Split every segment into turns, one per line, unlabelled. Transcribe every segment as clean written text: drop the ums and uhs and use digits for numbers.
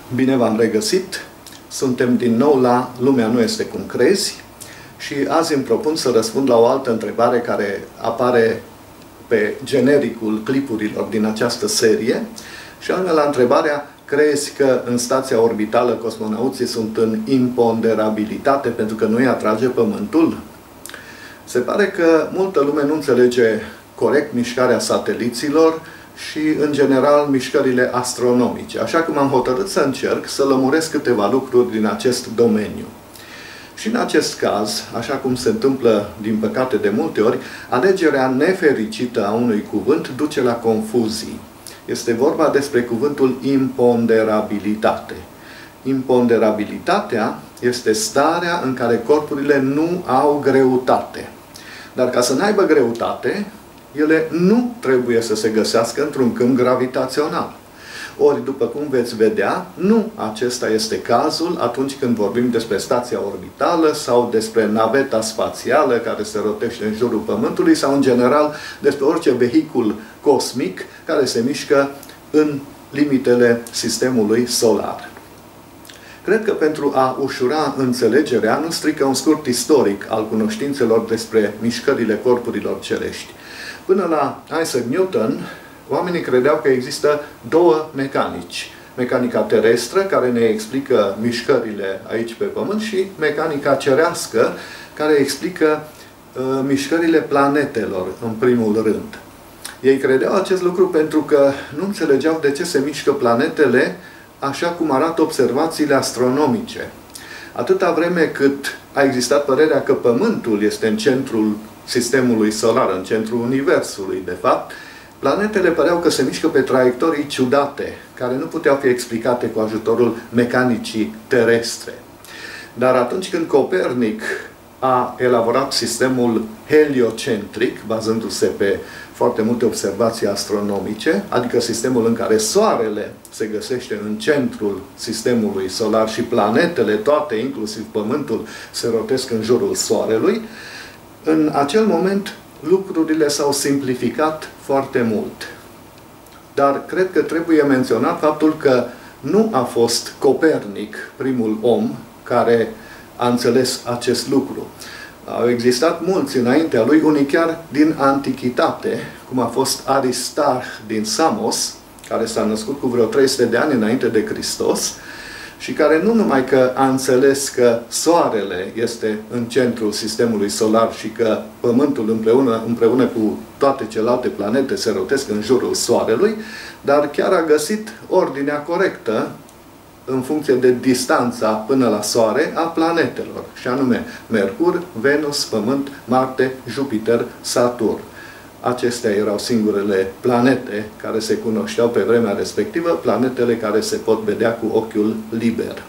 Bine v-am regăsit! Suntem din nou la Lumea nu este cum crezi și azi îmi propun să răspund la o altă întrebare care apare pe genericul clipurilor din această serie și anume la întrebarea: crezi că în stația orbitală cosmonauții sunt în imponderabilitate pentru că nu îi atrage Pământul? Se pare că multă lume nu înțelege corect mișcarea sateliților și, în general, mișcările astronomice. Așa că m-am hotărât să încerc să lămuresc câteva lucruri din acest domeniu. Și în acest caz, așa cum se întâmplă, din păcate, de multe ori, alegerea nefericită a unui cuvânt duce la confuzii. Este vorba despre cuvântul imponderabilitate. Imponderabilitatea este starea în care corpurile nu au greutate. Dar ca să n-aibă greutate, ele nu trebuie să se găsească într-un câmp gravitațional. Ori, după cum veți vedea, nu acesta este cazul atunci când vorbim despre stația orbitală sau despre naveta spațială care se rotește în jurul Pământului sau, în general, despre orice vehicul cosmic care se mișcă în limitele sistemului solar. Cred că pentru a ușura înțelegerea, nu strică un scurt istoric al cunoștințelor despre mișcările corpurilor cerești. Până la Isaac Newton, oamenii credeau că există două mecanici. Mecanica terestră, care ne explică mișcările aici pe Pământ, și mecanica cerească, care explică mișcările planetelor, în primul rând. Ei credeau acest lucru pentru că nu înțelegeau de ce se mișcă planetele așa cum arată observațiile astronomice. Atâta vreme cât a existat părerea că Pământul este în centrul sistemului solar, în centrul Universului, de fapt, planetele păreau că se mișcă pe traiectorii ciudate, care nu puteau fi explicate cu ajutorul mecanicii terestre. Dar atunci când Copernic a elaborat sistemul heliocentric, bazându-se pe foarte multe observații astronomice, adică sistemul în care Soarele se găsește în centrul sistemului solar și planetele toate, inclusiv Pământul, se rotesc în jurul Soarelui, în acel moment lucrurile s-au simplificat foarte mult. Dar cred că trebuie menționat faptul că nu a fost Copernic primul om care a înțeles acest lucru. Au existat mulți înaintea lui, unii chiar din antichitate, cum a fost Aristarh din Samos, care s-a născut cu vreo 300 de ani înainte de Hristos, și care nu numai că a înțeles că Soarele este în centrul sistemului solar și că Pământul împreună cu toate celelalte planete se rotesc în jurul Soarelui, dar chiar a găsit ordinea corectă în funcție de distanța până la Soare a planetelor, și anume Mercur, Venus, Pământ, Marte, Jupiter, Saturn. Acestea erau singurele planete care se cunoșteau pe vremea respectivă, planetele care se pot vedea cu ochiul liber.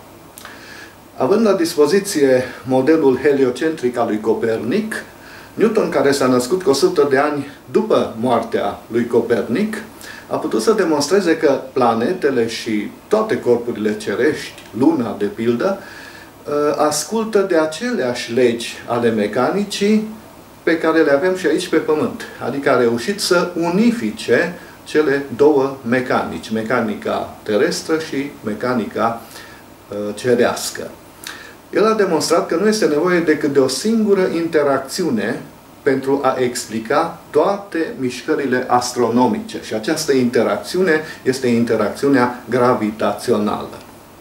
Având la dispoziție modelul heliocentric al lui Copernic, Newton, care s-a născut cu 100 de ani după moartea lui Copernic, a putut să demonstreze că planetele și toate corpurile cerești, Luna de pildă, ascultă de aceleași legi ale mecanicii pe care le avem și aici pe Pământ. Adică a reușit să unifice cele două mecanici, mecanica terestră și mecanica cerească. El a demonstrat că nu este nevoie decât de o singură interacțiune pentru a explica toate mișcările astronomice. Și această interacțiune este interacțiunea gravitațională.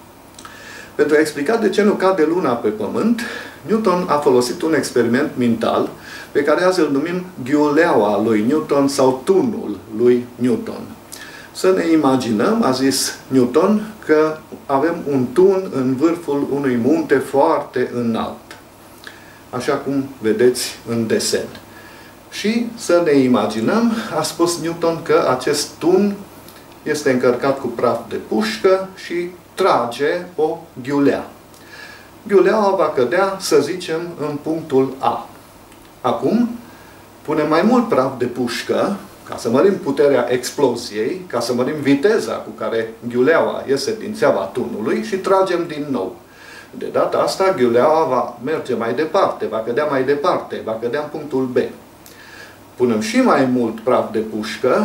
Pentru a explica de ce nu cade Luna pe Pământ, Newton a folosit un experiment mental pe care azi îl numim ghiuleaua lui Newton sau tunul lui Newton. Să ne imaginăm, a zis Newton, că avem un tun în vârful unui munte foarte înalt, așa cum vedeți în desen. Și să ne imaginăm, a spus Newton, că acest tun este încărcat cu praf de pușcă și trage o ghiulea. Ghiuleaua va cădea, să zicem, în punctul A. Acum, punem mai mult praf de pușcă, ca să mărim puterea exploziei, ca să mărim viteza cu care ghiuleaua iese din țeava tunului și tragem din nou. De data asta, ghiuleaua va merge mai departe, va cădea mai departe, va cădea în punctul B. Punem și mai mult praf de pușcă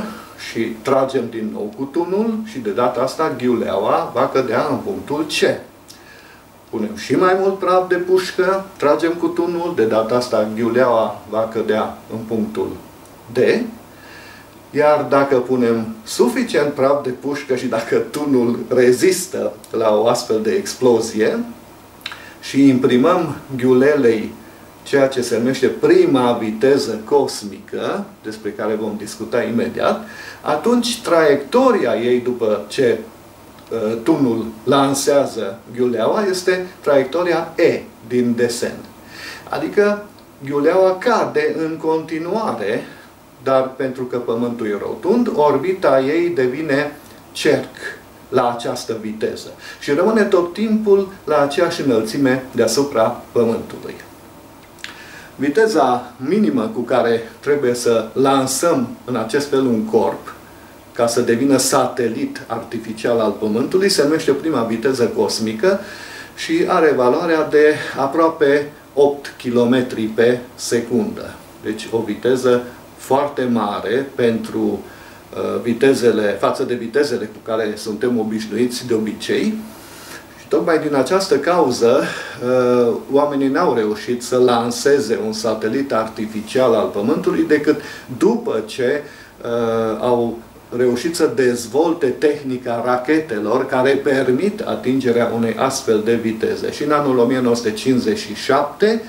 și tragem din nou cu tunul și de data asta ghiuleaua va cădea în punctul C. Punem și mai mult praf de pușcă, tragem cu tunul, de data asta ghiuleaua va cădea în punctul D. Iar dacă punem suficient praf de pușcă și dacă tunul rezistă la o astfel de explozie și imprimăm ghiulelei ceea ce se numește prima viteză cosmică, despre care vom discuta imediat, atunci traiectoria ei după ce tunul lansează ghiuleaua este traiectoria E din desen. Adică ghiuleaua cade în continuare, dar pentru că Pământul e rotund, orbita ei devine cerc la această viteză și rămâne tot timpul la aceeași înălțime deasupra Pământului. Viteza minimă cu care trebuie să lansăm în acest fel un corp ca să devină satelit artificial al Pământului se numește prima viteză cosmică și are valoarea de aproape 8 km pe secundă. Deci o viteză foarte mare pentru față de vitezele cu care suntem obișnuiți de obicei. Și tocmai din această cauză oamenii n-au reușit să lanseze un satelit artificial al Pământului decât după ce au reușit să dezvolte tehnica rachetelor care permit atingerea unei astfel de viteze. Și în anul 1957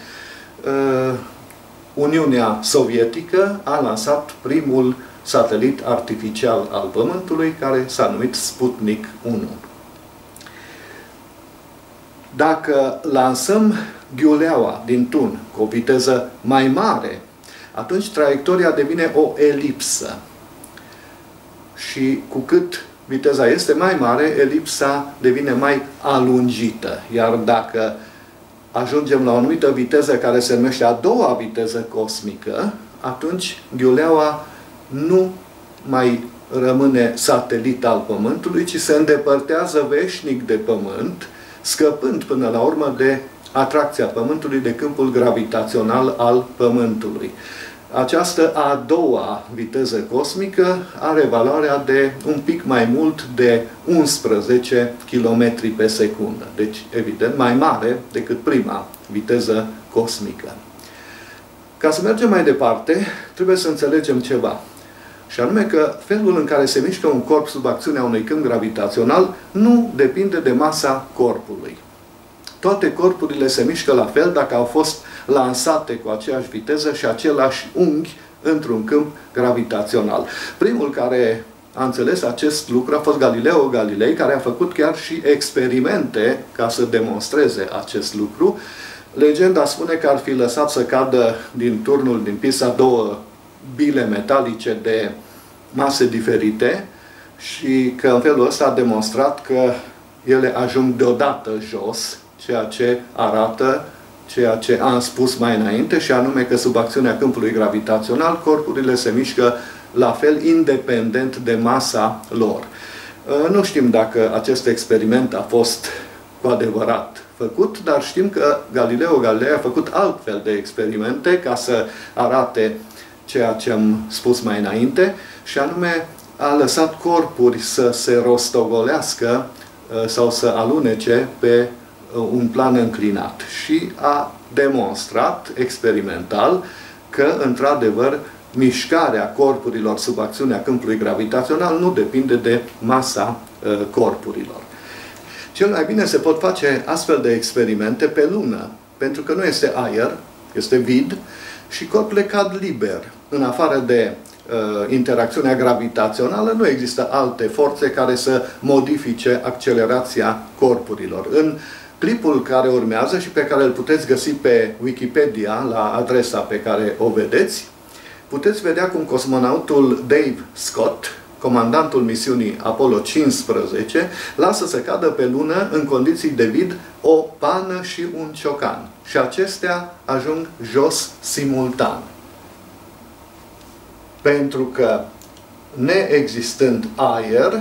Uniunea Sovietică a lansat primul satelit artificial al Pământului, care s-a numit Sputnik 1. Dacă lansăm ghiuleaua din tun cu o viteză mai mare, atunci traiectoria devine o elipsă. Și cu cât viteza este mai mare, elipsa devine mai alungită. Iar dacă ajungem la o anumită viteză care se numește a doua viteză cosmică, atunci ghiuleaua nu mai rămâne satelit al Pământului, ci se îndepărtează veșnic de Pământ, scăpând până la urmă de atracția Pământului, de câmpul gravitațional al Pământului. Această a doua viteză cosmică are valoarea de un pic mai mult de 11 km pe secundă. Deci, evident, mai mare decât prima viteză cosmică. Ca să mergem mai departe, trebuie să înțelegem ceva. Și anume că felul în care se mișcă un corp sub acțiunea unui câmp gravitațional nu depinde de masa corpului. Toate corpurile se mișcă la fel dacă au fost lansate cu aceeași viteză și același unghi într-un câmp gravitațional. Primul care a înțeles acest lucru a fost Galileo Galilei, care a făcut chiar și experimente ca să demonstreze acest lucru. Legenda spune că ar fi lăsat să cadă din turnul din Pisa două bile metalice de mase diferite și că în felul ăsta a demonstrat că ele ajung deodată jos, ceea ce arată ceea ce am spus mai înainte, și anume că sub acțiunea câmpului gravitațional corpurile se mișcă la fel independent de masa lor. Nu știm dacă acest experiment a fost cu adevărat făcut, dar știm că Galileo Galilei a făcut altfel de experimente ca să arate ceea ce am spus mai înainte, și anume a lăsat corpuri să se rostogolească sau să alunece pe un plan înclinat și a demonstrat experimental că, într-adevăr, mișcarea corpurilor sub acțiunea câmpului gravitațional nu depinde de masa corpurilor. Cel mai bine se pot face astfel de experimente pe lună, pentru că nu este aer, este vid și corpurile cad liber. În afară de interacțiunea gravitațională, nu există alte forțe care să modifice accelerația corpurilor. În clipul care urmează și pe care îl puteți găsi pe Wikipedia, la adresa pe care o vedeți, puteți vedea cum cosmonautul Dave Scott, comandantul misiunii Apollo 15, lasă să cadă pe lună în condiții de vid o pană și un ciocan. Și acestea ajung jos simultan. Pentru că, neexistând aer,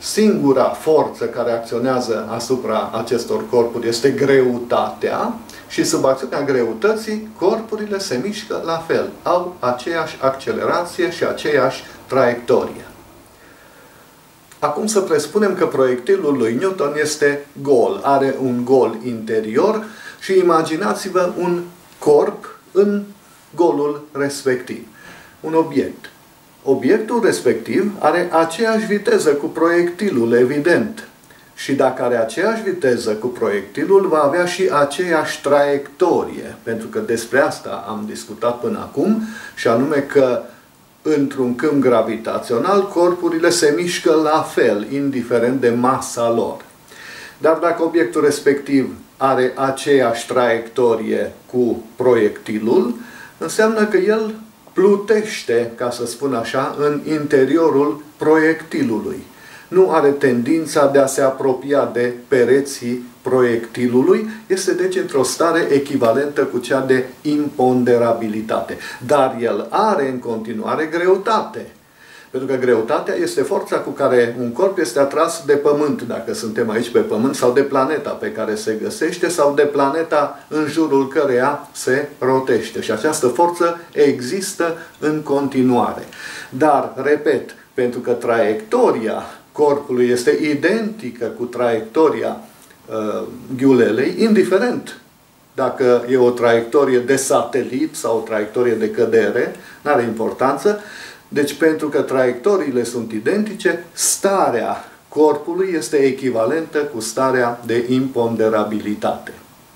singura forță care acționează asupra acestor corpuri este greutatea și sub acțiunea greutății, corpurile se mișcă la fel, au aceeași accelerație și aceeași traiectorie. Acum să presupunem că proiectilul lui Newton este gol, are un gol interior și imaginați-vă un corp în golul respectiv, un obiect. Obiectul respectiv are aceeași viteză cu proiectilul, evident. Și dacă are aceeași viteză cu proiectilul, va avea și aceeași traiectorie. Pentru că despre asta am discutat până acum, și anume că într-un câmp gravitațional, corpurile se mișcă la fel, indiferent de masa lor. Dar dacă obiectul respectiv are aceeași traiectorie cu proiectilul, înseamnă că el plutește, ca să spun așa, în interiorul proiectilului. Nu are tendința de a se apropia de pereții proiectilului, este deci într-o stare echivalentă cu cea de imponderabilitate. Dar el are în continuare greutate. Pentru că greutatea este forța cu care un corp este atras de Pământ, dacă suntem aici pe Pământ, sau de planeta pe care se găsește, sau de planeta în jurul căreia se rotește. Și această forță există în continuare. Dar, repet, pentru că traiectoria corpului este identică cu traiectoria ghiulelei, indiferent dacă e o traiectorie de satelit sau o traiectorie de cădere, nu are importanță. Deci, pentru că traiectoriile sunt identice, starea corpului este echivalentă cu starea de imponderabilitate.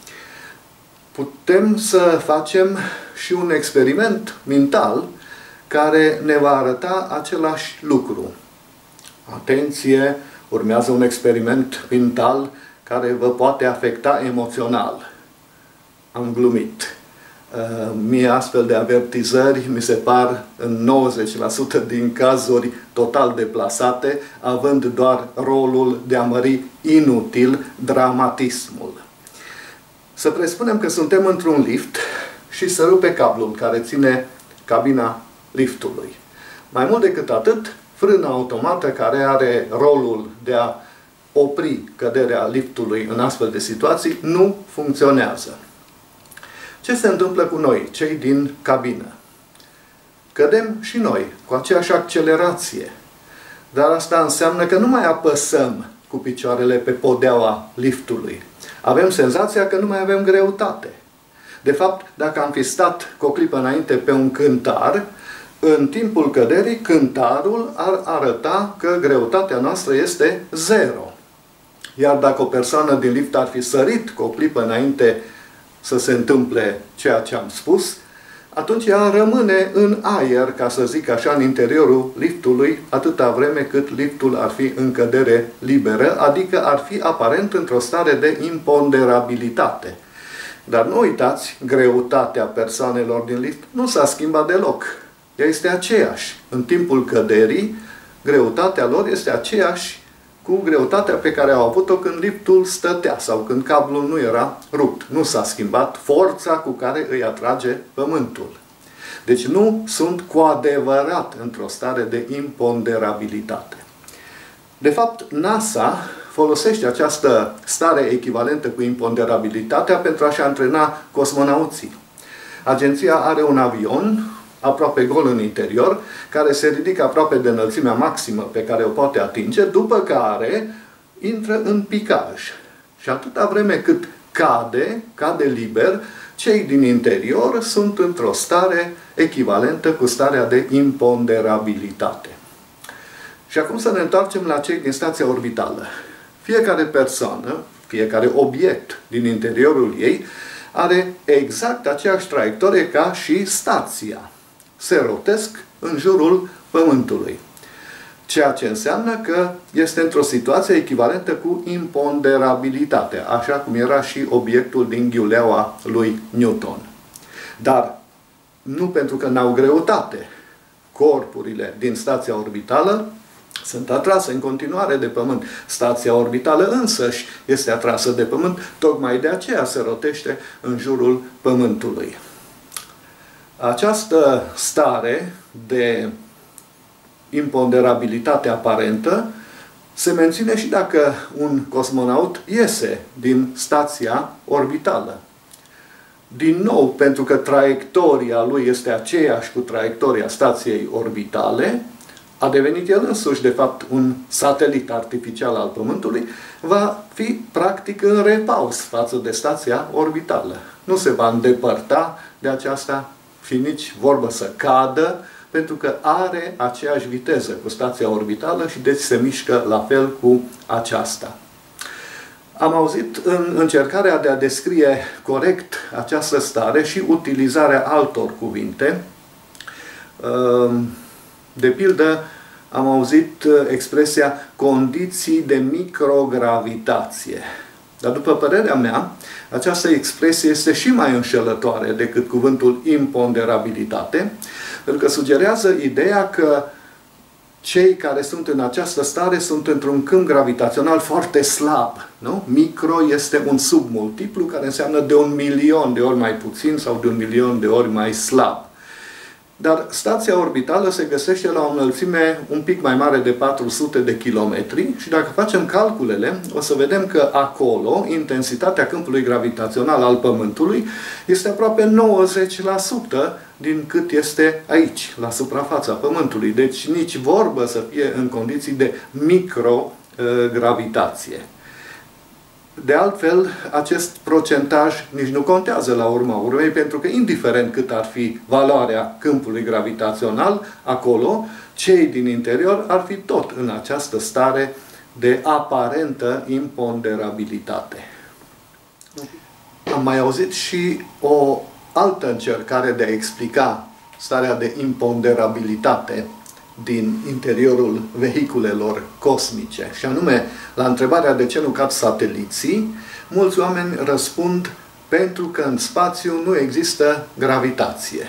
Putem să facem și un experiment mental care ne va arăta același lucru. Atenție, urmează un experiment mental care vă poate afecta emoțional. Am glumit. Mie astfel de avertizări mi se par în 90% din cazuri total deplasate, având doar rolul de a mări inutil dramatismul. Să presupunem că suntem într-un lift și se rupe cablul care ține cabina liftului. Mai mult decât atât, frâna automată care are rolul de a opri căderea liftului în astfel de situații nu funcționează. Ce se întâmplă cu noi, cei din cabină? Cădem și noi, cu aceeași accelerație. Dar asta înseamnă că nu mai apăsăm cu picioarele pe podeaua liftului. Avem senzația că nu mai avem greutate. De fapt, dacă am fi stat cu o clipă înainte pe un cântar, în timpul căderii, cântarul ar arăta că greutatea noastră este 0. Iar dacă o persoană din lift ar fi sărit cu o clipă înainte să se întâmple ceea ce am spus, atunci ea rămâne în aer, ca să zic așa, în interiorul liftului, atâta vreme cât liftul ar fi în cădere liberă, adică ar fi aparent într-o stare de imponderabilitate. Dar nu uitați, greutatea persoanelor din lift nu s-a schimbat deloc. Ea este aceeași. În timpul căderii, greutatea lor este aceeași cu greutatea pe care au avut-o când liftul stătea sau când cablul nu era rupt. Nu s-a schimbat forța cu care îi atrage Pământul. Deci nu sunt cu adevărat într-o stare de imponderabilitate. De fapt, NASA folosește această stare echivalentă cu imponderabilitatea pentru a-și antrena cosmonauții. Agenția are un avion aproape gol în interior, care se ridică aproape de înălțimea maximă pe care o poate atinge, după care intră în picaj. Și atâta vreme cât cade liber, cei din interior sunt într-o stare echivalentă cu starea de imponderabilitate. Și acum să ne întoarcem la cei din stația orbitală. Fiecare persoană, fiecare obiect din interiorul ei are exact aceeași traiectorie ca și stația. Se rotesc în jurul Pământului. Ceea ce înseamnă că este într-o situație echivalentă cu imponderabilitatea, așa cum era și obiectul din ghiuleaua lui Newton. Dar nu pentru că n-au greutate. Corpurile din stația orbitală sunt atrase în continuare de Pământ. Stația orbitală însăși este atrasă de Pământ, tocmai de aceea se rotește în jurul Pământului. Această stare de imponderabilitate aparentă se menține și dacă un cosmonaut iese din stația orbitală. din nou, pentru că traiectoria lui este aceeași cu traiectoria stației orbitale, a devenit el însuși, de fapt, un satelit artificial al Pământului, va fi practic în repaus față de stația orbitală. Nu se va îndepărta de aceasta și nici vorbă să cadă, pentru că are aceeași viteză cu stația orbitală și deci se mișcă la fel cu aceasta. Am auzit în încercarea de a descrie corect această stare și utilizarea altor cuvinte. De pildă, am auzit expresia condiții de microgravitație. Dar după părerea mea, această expresie este și mai înșelătoare decât cuvântul imponderabilitate, pentru că sugerează ideea că cei care sunt în această stare sunt într-un câmp gravitațional foarte slab. Nu? Micro este un submultiplu care înseamnă de 1.000.000 de ori mai puțin sau de 1.000.000 de ori mai slab. Dar stația orbitală se găsește la o înălțime un pic mai mare de 400 de kilometri și dacă facem calculele, o să vedem că acolo intensitatea câmpului gravitațional al Pământului este aproape 90% din cât este aici, la suprafața Pământului. Deci nici vorbă să fie în condiții de microgravitație. De altfel, acest procentaj nici nu contează la urma urmei, pentru că indiferent cât ar fi valoarea câmpului gravitațional acolo, cei din interior ar fi tot în această stare de aparentă imponderabilitate. Am mai auzit și o altă încercare de a explica starea de imponderabilitate din interiorul vehiculelor cosmice. Și anume, la întrebarea de ce nu cad sateliții, mulți oameni răspund pentru că în spațiu nu există gravitație.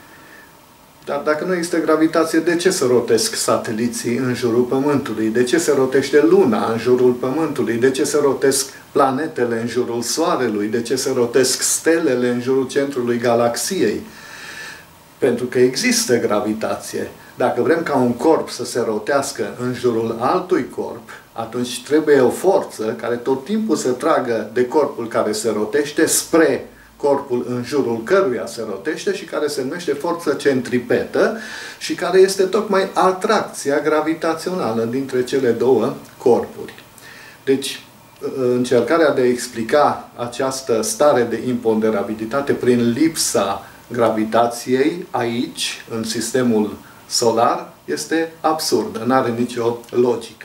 Dar dacă nu există gravitație, de ce se rotesc sateliții în jurul Pământului? De ce se rotește Luna în jurul Pământului? De ce se rotesc planetele în jurul Soarelui? De ce se rotesc stelele în jurul centrului galaxiei? Pentru că există gravitație. Dacă vrem ca un corp să se rotească în jurul altui corp, atunci trebuie o forță care tot timpul să tragă de corpul care se rotește spre corpul în jurul căruia se rotește și care se numește forță centripetă și care este tocmai atracția gravitațională dintre cele două corpuri. Deci, încercarea de a explica această stare de imponderabilitate prin lipsa gravitației aici, în sistemul solar, este absurdă, nu are nicio logică.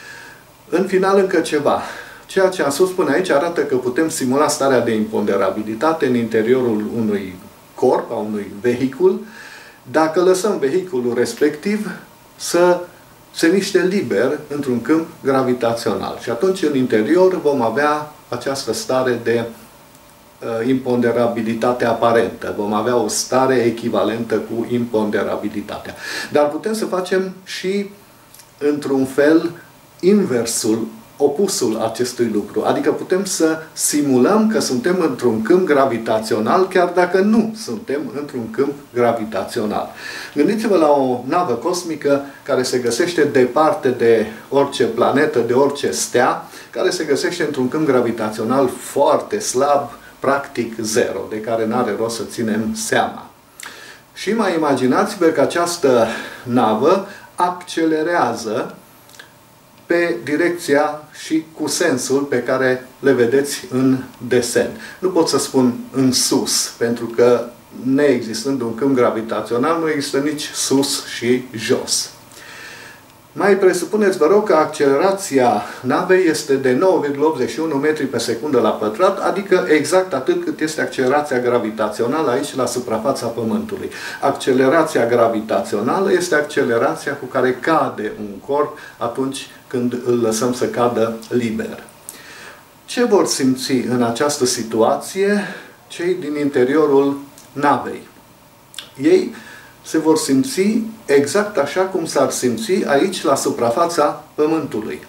În final, încă ceva. Ceea ce am spus până aici arată că putem simula starea de imponderabilitate în interiorul unui corp, a unui vehicul, dacă lăsăm vehiculul respectiv să se miște liber într-un câmp gravitațional. Și atunci, în interior, vom avea această stare de imponderabilitate aparentă. Vom avea o stare echivalentă cu imponderabilitatea. Dar putem să facem și, într-un fel, inversul, opusul acestui lucru. Adică putem să simulăm că suntem într-un câmp gravitațional, chiar dacă nu suntem într-un câmp gravitațional. Gândiți-vă la o navă cosmică care se găsește departe de orice planetă, de orice stea, care se găsește într-un câmp gravitațional foarte slab, practic zero, de care n-are rost să ținem seama. Și mai imaginați-vă că această navă accelerează pe direcția și cu sensul pe care le vedeți în desen. Nu pot să spun în sus, pentru că neexistând un câmp gravitațional, nu există nici sus și jos. Mai presupuneți, vă rog, că accelerația navei este de 9,81 metri pe secundă la pătrat, adică exact atât cât este accelerația gravitațională aici la suprafața Pământului. Accelerația gravitațională este accelerația cu care cade un corp atunci când îl lăsăm să cadă liber. Ce vor simți în această situație cei din interiorul navei? Ei se vor simți exact așa cum s-ar simți aici la suprafața Pământului.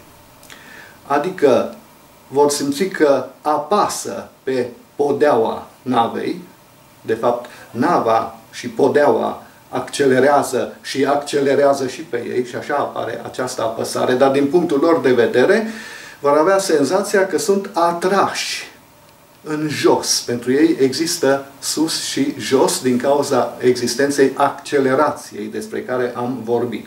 Adică vor simți că apasă pe podeaua navei, de fapt nava și podeaua accelerează și pe ei și așa apare această apăsare, dar din punctul lor de vedere vor avea senzația că sunt atrași în jos. Pentru ei există sus și jos din cauza existenței accelerației despre care am vorbit.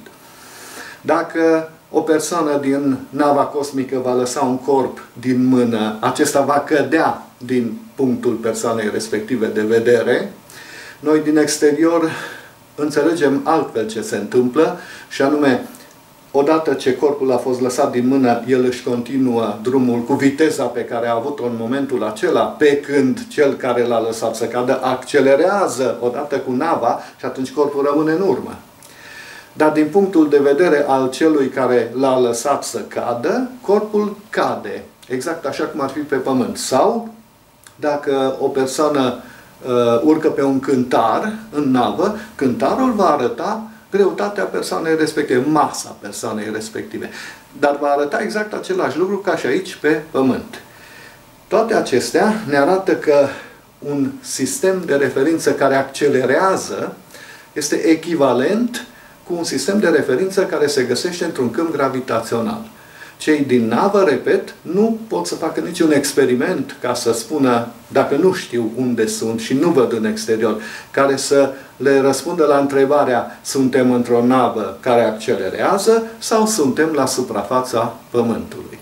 Dacă o persoană din nava cosmică va lăsa un corp din mână, acesta va cădea din punctul persoanei respective de vedere. Noi din exterior înțelegem altfel ce se întâmplă și anume, odată ce corpul a fost lăsat din mână, el își continuă drumul cu viteza pe care a avut-o în momentul acela, pe când cel care l-a lăsat să cadă accelerează odată cu nava și atunci corpul rămâne în urmă. Dar din punctul de vedere al celui care l-a lăsat să cadă, corpul cade, exact așa cum ar fi pe pământ. Sau, dacă o persoană urcă pe un cântar în navă, cântarul va arăta greutatea persoanei respective, masa persoanei respective. Dar va arăta exact același lucru ca și aici pe pământ. Toate acestea ne arată că un sistem de referință care accelerează este echivalent cu un sistem de referință care se găsește într-un câmp gravitațional. Cei din navă, repet, nu pot să facă niciun experiment ca să spună, dacă nu știu unde sunt și nu văd în exterior, care să le răspundă la întrebarea: suntem într-o navă care accelerează sau suntem la suprafața Pământului?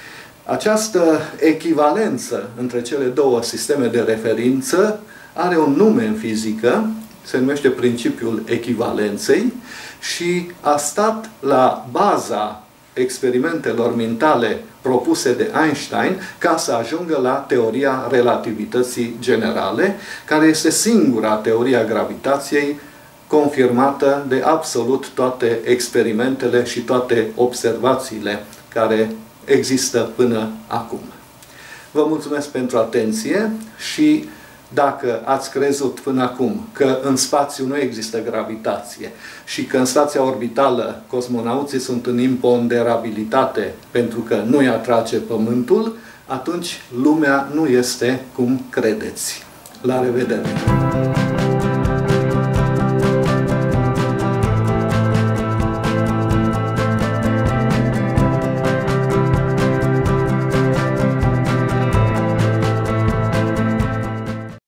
Această echivalență între cele două sisteme de referință are un nume în fizică, se numește principiul echivalenței și a stat la baza experimentelor mentale propuse de Einstein ca să ajungă la teoria relativității generale, care este singura teorie a gravitației confirmată de absolut toate experimentele și toate observațiile care există până acum. Vă mulțumesc pentru atenție și dacă ați crezut până acum că în spațiu nu există gravitație și că în stația orbitală cosmonauții sunt în imponderabilitate pentru că nu-i atrage Pământul, atunci lumea nu este cum credeți. La revedere!